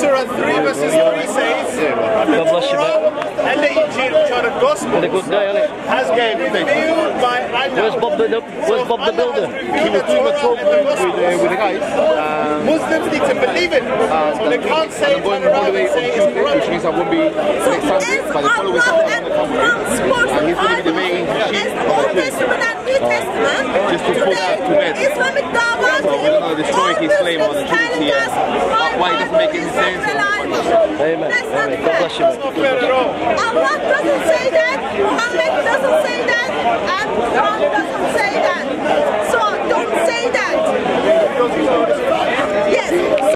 Surah 3 verses 3 says, the Quran and the Injil, which are the Gospel, has been revealed by Allah. Where's Bob the Builder? He was doing a talk with the guys. Muslims need to believe it. They can't say it on around and say it's Quran. Which means I won't be next Sunday, but the following Sunday I'm going to come with. And he's going to be debating Sheep Old Testament and New Testament. just to put that to bed. Islamic Dawah. So we're going to destroy his claim on the Trinity and why it doesn't make any sense. Amen. Amen. God bless you. Allah doesn't say that, Muhammad doesn't say that, and Quran doesn't say that. So don't say that. Yes.